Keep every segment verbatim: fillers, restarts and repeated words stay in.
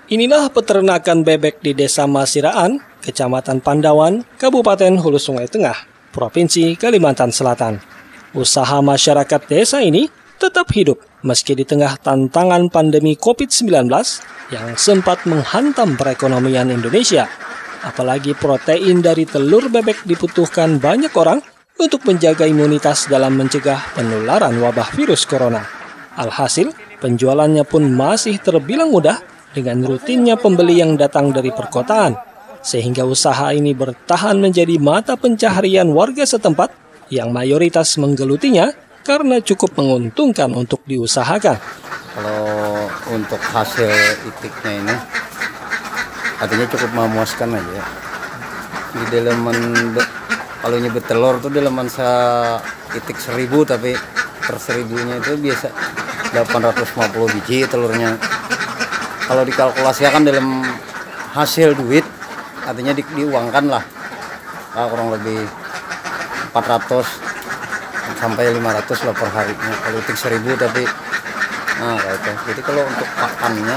Inilah peternakan bebek di Desa Masiraan, Kecamatan Pandawan, Kabupaten Hulu Sungai Tengah, Provinsi Kalimantan Selatan. Usaha masyarakat desa ini tetap hidup meski di tengah tantangan pandemi covid sembilan belas yang sempat menghantam perekonomian Indonesia. Apalagi protein dari telur bebek dibutuhkan banyak orang untuk menjaga imunitas dalam mencegah penularan wabah virus corona. Alhasil, penjualannya pun masih terbilang mudah dengan rutinnya pembeli yang datang dari perkotaan, sehingga usaha ini bertahan menjadi mata pencaharian warga setempat yang mayoritas menggelutinya karena cukup menguntungkan untuk diusahakan. Kalau untuk hasil itiknya ini, artinya cukup memuaskan aja. Di dalaman, kalau nyebut telur tuh dalaman sa itik seribu, tapi per seribunya itu biasa delapan ratus lima puluh biji telurnya. Kalau dikalkulasikan dalam hasil duit, artinya di, diuangkan lah, nah, kurang lebih empat ratus sampai lima ratus lah per harinya. Kalau itik seribu tapi, nah kayak itu. Jadi kalau untuk pakannya,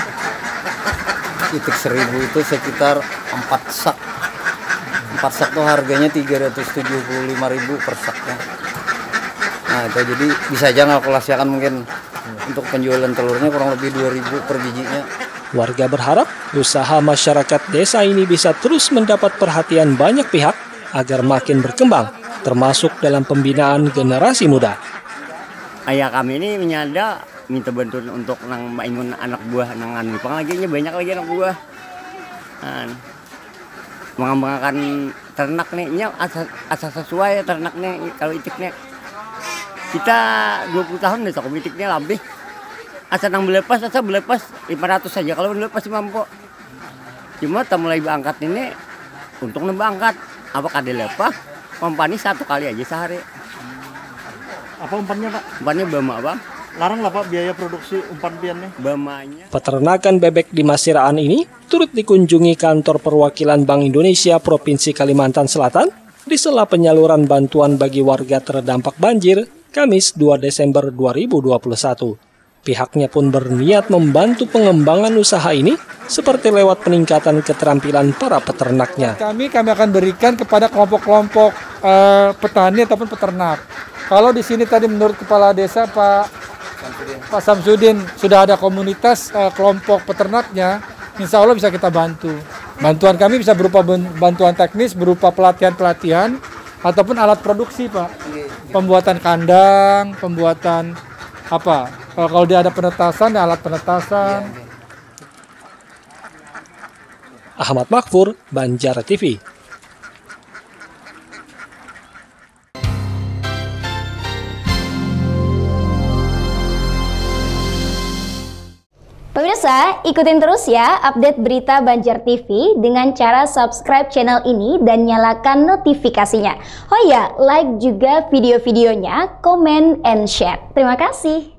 itik seribu itu sekitar empat sak. empat sak tuh harganya tiga ratus tujuh puluh lima ribu per saknya. Nah itu jadi bisa aja kalkulasikan mungkin untuk penjualan telurnya kurang lebih dua ribu per bijinya. Warga berharap usaha masyarakat desa ini bisa terus mendapat perhatian banyak pihak agar makin berkembang, termasuk dalam pembinaan generasi muda. Ayah kami ini menyada minta bantuan untuk nang maingun anak buah nang anu pengajiannya banyak lagi anak buah. Nah, mengembangkan ternak nih nya asal, asal sesuai ternak nih kalau itiknya. Kita dua puluh tahun deh toko itiknya lebih. Asal nang belepas asal belepas lima ratus saja kalau belepas mampu. Cuma kita mulai berangkat ini untuk nambah angkat. Apakah dilepas? Umpannya satu kali aja sehari. Apa umpannya Pak? Umpannya bama Bang. Larang lah Pak biaya produksi umpan piannya. Bamanya. Peternakan bebek di Masiraan ini turut dikunjungi kantor perwakilan Bank Indonesia Provinsi Kalimantan Selatan di sela penyaluran bantuan bagi warga terdampak banjir Kamis dua Desember dua ribu dua puluh satu. Pihaknya pun berniat membantu pengembangan usaha ini seperti lewat peningkatan keterampilan para peternaknya. Kami kami akan berikan kepada kelompok-kelompok uh, petani ataupun peternak. Kalau di sini tadi menurut Kepala Desa Pak Samsudin, Pak Samsudin sudah ada komunitas uh, kelompok peternaknya, insya Allah bisa kita bantu. Bantuan kami bisa berupa bantuan teknis, berupa pelatihan-pelatihan, ataupun alat produksi Pak. Pembuatan kandang, pembuatan apa? Kalau dia ada penetasan, ya alat penetasan. Ahmad Makfur, Banjar T V. Pemirsa, ikutin terus ya update berita Banjar T V dengan cara subscribe channel ini dan nyalakan notifikasinya. Oh ya, like juga video-videonya, comment and share. Terima kasih.